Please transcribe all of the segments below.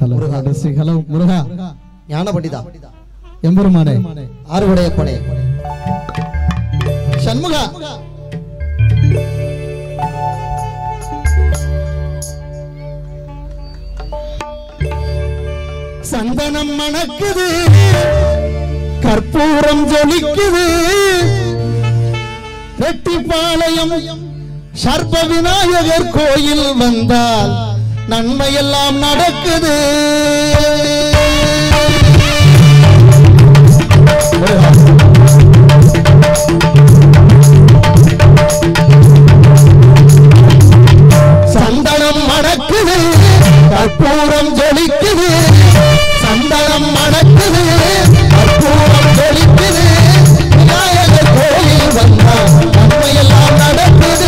hello முருகா ஞான பண்டிதா எம்பெருமானே ஆறுபடையப்பனே சண்முகா சந்தனம் மணக்குது கற்பூரம் ஜொலிக்குது ரெட்டிப்பாளையம் சர்ப விநாயகர் கோயில் வந்தால் நன்மையெல்லாம் நடக்குது சந்தனம் மணக்குது கற்பூரம் ஜொலிக்குது சந்தனம் மணக்குது கற்பூரம் ஜொலிக்குது விநாயகர் கோயில் வந்தால் நன்மையெல்லாம் நடக்குது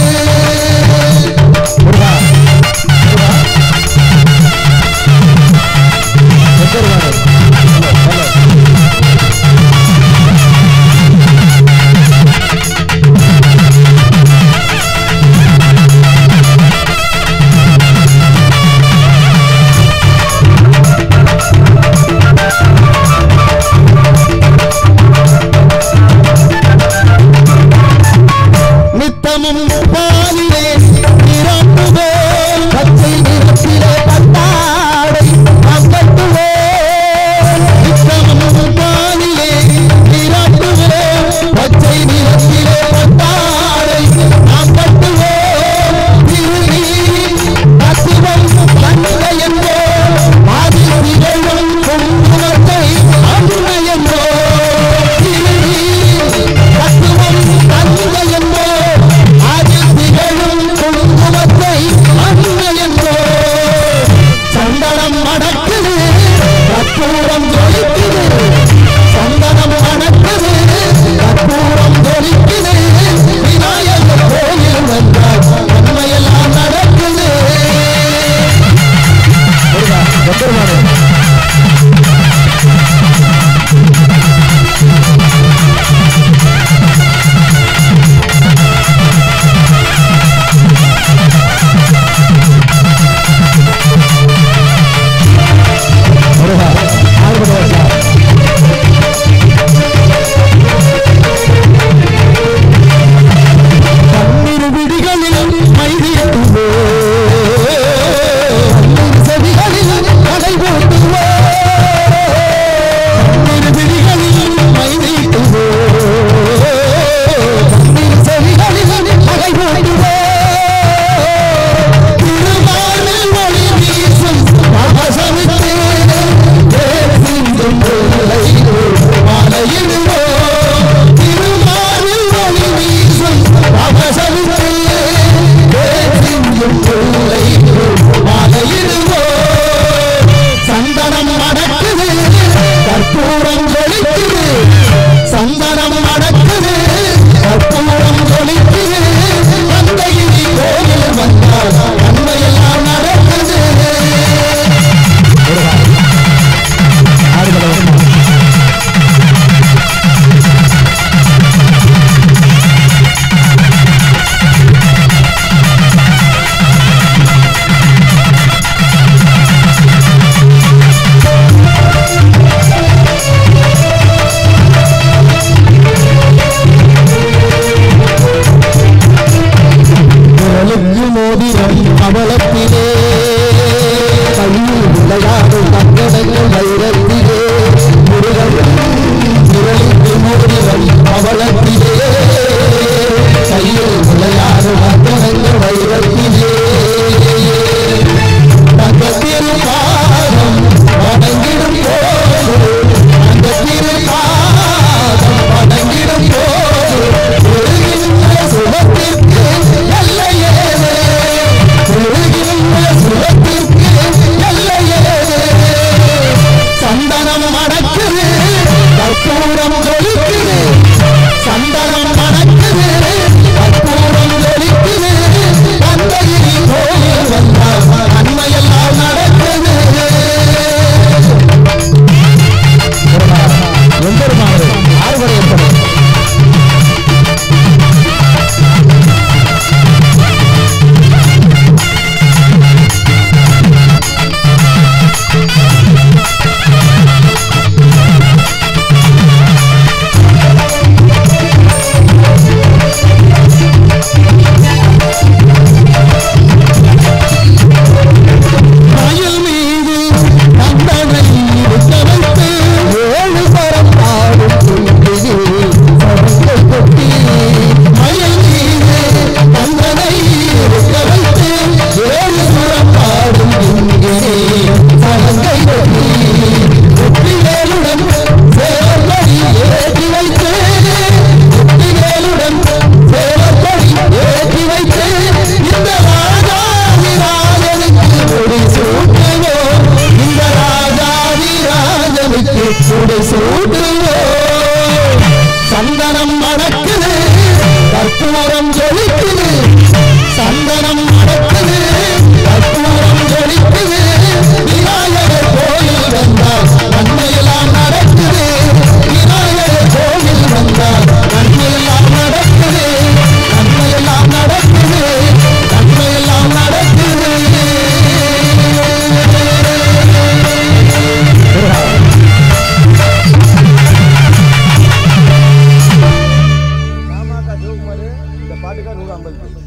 நித்தமும் பாலிலே நிரப்புவே பச்சை நிறத்திலே பட்டாடை அகட்டுவே நித்தமும் பாலிலே நிரப்புவே பச்சை நிறத்திலே பட்டாடை அகட்டுவே திருநீ அசுவம் கண்ணை என்றோ ஆதி திகழும் குங்குமத்தை அருணை என்றோ திருநீ அசுவம் கண்ணை என்றோ சந்தனம் மணக்குது கற்பூரம் ஜொலிக்குது சந்தனம் மணக்குது கற்பூரம் ஜொலிக்குது விநாயகர் கோயில் வந்தால் நன்மையெல்லாம் நடக்குது கமல்